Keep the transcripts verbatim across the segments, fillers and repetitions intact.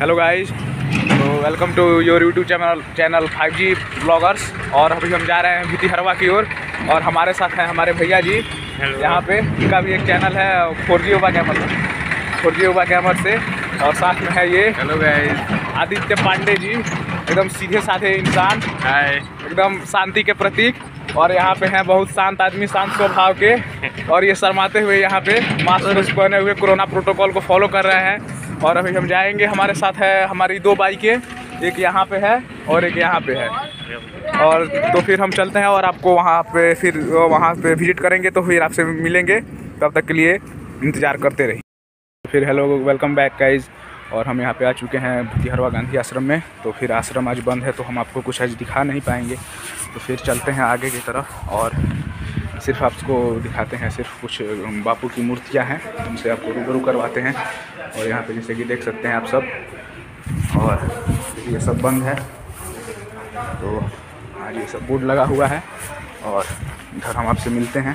Hello guys, तो welcome to your YouTube channel channel five G bloggers. और अभी हम जा रहे हैं भितिहरवा की ओर और, और हमारे साथ हैं हमारे भैया जी। यहाँ पे इनका भी एक चैनल है फोर जी ओबा कैमर फोर जी ओबा कैमर से, और साथ में है ये हेलो गाइस आदित्य पांडे जी, एकदम सीधे साधे इंसान, हाय, एकदम शांति के प्रतीक। और यहाँ पे हैं बहुत शांत आदमी, शांत स्वभाव के, और ये शर्माते हुए यहाँ पे मास्क पहने हुए कोरोना प्रोटोकॉल को फॉलो कर रहे हैं। और अभी हम जाएंगे, हमारे साथ है हमारी दो बाइकें, एक यहाँ पे है और एक यहाँ पे है। और तो फिर हम चलते हैं और आपको वहाँ पे फिर वहाँ पे विजिट करेंगे, तो फिर आपसे मिलेंगे। तब तक के लिए इंतज़ार करते रहिए। फिर हेलो, वेलकम बैक गाइज। और हम यहाँ पे आ चुके हैं भितिहरवा गांधी आश्रम में। तो फिर आश्रम आज बंद है, तो हम आपको कुछ आज दिखा नहीं पाएंगे। तो फिर चलते हैं आगे की तरफ और सिर्फ आपको दिखाते हैं, सिर्फ कुछ बापू की मूर्तियाँ हैं, उनसे आपको रूबरू करवाते हैं। और यहाँ पे जैसे कि देख सकते हैं आप सब, और ये सब बंद है। तो आज ये सब बोर्ड लगा हुआ है और इधर हम आपसे मिलते हैं।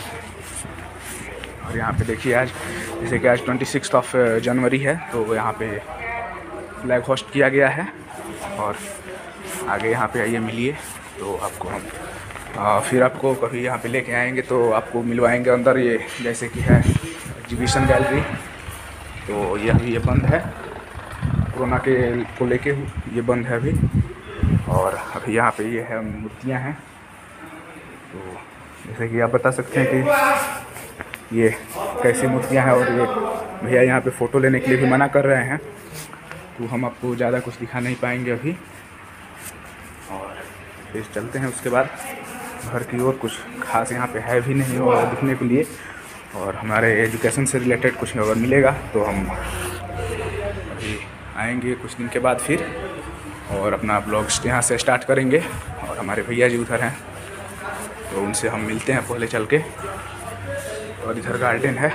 और यहाँ पे देखिए, आज जैसे कि आज ट्वेंटी सिक्स ऑफ जनवरी है, तो यहाँ पे फ्लैग होस्ट किया गया है। और आगे यहाँ पे आइए, मिलिए, तो आपको हम आ, फिर आपको कभी यहाँ पे लेके आएंगे, तो आपको मिलवाएंगे अंदर। ये जैसे कि है एग्जीबिशन गैलरी, तो ये अभी ये बंद है, कोरोना के को लेके ये बंद है अभी। और अभी यहाँ पे ये है मूर्तियाँ हैं। तो जैसे कि आप बता सकते हैं कि ये कैसी मूर्तियाँ हैं। और ये भैया यहाँ पे फ़ोटो लेने के लिए भी मना कर रहे हैं, तो हम आपको ज़्यादा कुछ दिखा नहीं पाएंगे अभी। और फिर चलते हैं उसके बाद घर की ओर। कुछ खास यहाँ पे है भी नहीं और दिखने के लिए। और हमारे एजुकेशन से रिलेटेड कुछ अगर मिलेगा तो हम अभी आएंगे कुछ दिन के बाद फिर, और अपना ब्लॉग यहाँ से स्टार्ट करेंगे। और हमारे भैया जी उधर हैं, तो उनसे हम मिलते हैं पहले चल के। और इधर गार्डन है,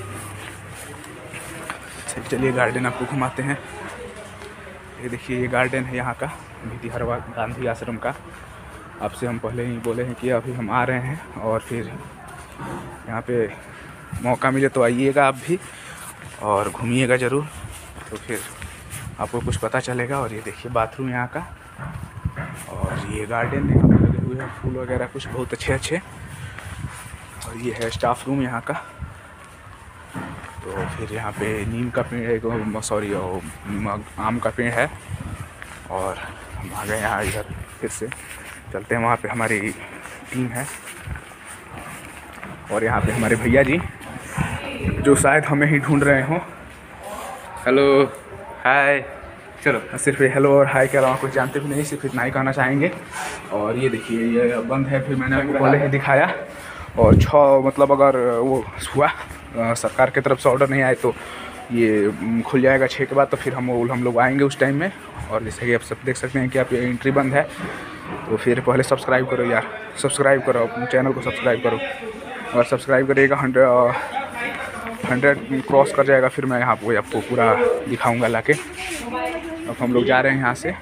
चलिए गार्डन आपको घुमाते हैं। ये देखिए, ये गार्डन है यहाँ का भितिहरवा गांधी आश्रम का। आपसे हम पहले ही बोले हैं कि अभी हम आ रहे हैं, और फिर यहाँ पे मौका मिले तो आइएगा आप भी और घूमिएगा ज़रूर, तो फिर आपको कुछ पता चलेगा। और ये देखिए बाथरूम यहाँ का, और ये गार्डन यहाँ पे लगे हुए हैं फूल वगैरह कुछ बहुत अच्छे अच्छे। और ये है स्टाफ रूम यहाँ का। तो फिर यहाँ पे नीम का पेड़, सॉरी आम का पेड़ है। और हम आ गए यहाँ, इधर फिर से चलते हैं, वहाँ पे हमारी टीम है। और यहाँ पे हमारे भैया जी, जो शायद हमें ही ढूंढ रहे हों। हेलो हाय, चलो सिर्फ हेलो और हाय के अलावा कुछ जानते भी नहीं, सिर्फ इतना ही कहना चाहेंगे। और ये देखिए, ये बंद है, फिर मैंने आपको पहले ही दिखाया। और छः मतलब अगर वो हुआ सरकार की तरफ से ऑर्डर नहीं आए तो ये खुल जाएगा छः के बाद। तो फिर हम हम लोग आएंगे उस टाइम में। और जैसे कि आप सब देख सकते हैं कि आप ये एंट्री बंद है, तो फिर पहले सब्सक्राइब करो यार, सब्सक्राइब करो अपने चैनल को, सब्सक्राइब करो। और सब्सक्राइब करिएगा, हंड्रेड हंड्रेड क्रॉस कर जाएगा, फिर मैं यहाँ पे आपको पूरा दिखाऊंगा लाके। अब हम लोग जा रहे हैं यहाँ से।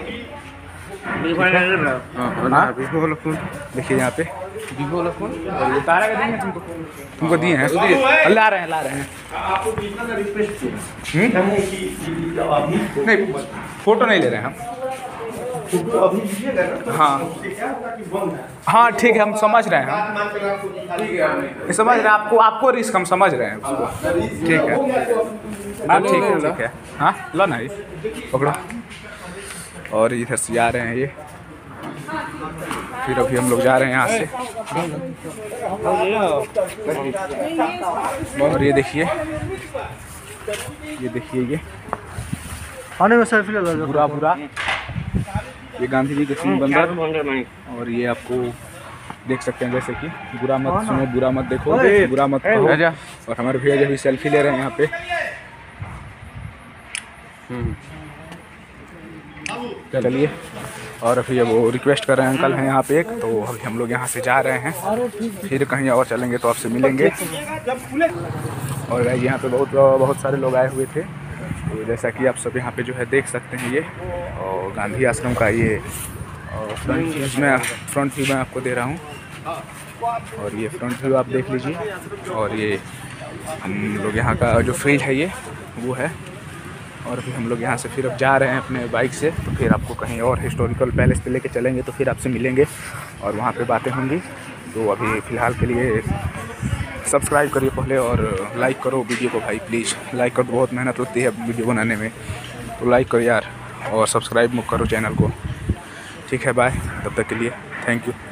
हाँ, देखिए यहाँ पे तारा का देंगे तुमको, तुमको दिए हैं, ला रहे हैं ला रहे हैं नहीं, फोटो नहीं ले रहे हैं हम। हाँ हाँ ठीक है, हम समझ रहे हैं, हम समझ रहे हैं आपको आपको रिस्क हम समझ रहे हैं उसको, ठीक है। हाँ ठीक है ठीक है, हाँ लो ना, ये पकड़ो। और इधर से जा रहे हैं ये, फिर अभी हम लोग जा रहे हैं यहाँ से। और ये देखिए, ये देखिए, ये बुरा बुरा ये गांधी जी के सिंह बंदर। और ये आपको देख सकते हैं, जैसे कि बुरा मत सुनो, बुरा मत देखो, बुरा मत कहो। और हमारे भैया जो भी सेल्फी ले रहे हैं यहाँ पे। चलिए, और अभी वो रिक्वेस्ट कर रहे हैं, अंकल हैं यहाँ पे एक, तो अभी हम लोग यहाँ से जा रहे हैं, फिर कहीं और चलेंगे तो आपसे मिलेंगे। और यहाँ पे बहुत बहुत सारे लोग आए हुए थे, तो जैसा कि आप सब यहाँ पे जो है देख सकते हैं, ये और गांधी आश्रम का ये फ्रंट व्यू में फ्रंट व्यू मैं आपको दे रहा हूँ। और ये फ्रंट व्यू आप देख लीजिए। और ये हम लोग यहाँ का जो फील्ड है ये वो है। और अभी हम लोग यहाँ से फिर अब जा रहे हैं अपने बाइक से, तो फिर आपको कहीं और हिस्टोरिकल पैलेस पे लेके चलेंगे, तो फिर आपसे मिलेंगे और वहाँ पे बातें होंगी। तो अभी फ़िलहाल के लिए सब्सक्राइब करिए पहले और लाइक करो वीडियो को भाई, प्लीज़ लाइक कर, बहुत मेहनत होती है वीडियो बनाने में, तो लाइक करो यार और सब्सक्राइब करो चैनल को। ठीक है, बाय, तब तक के लिए थैंक यू।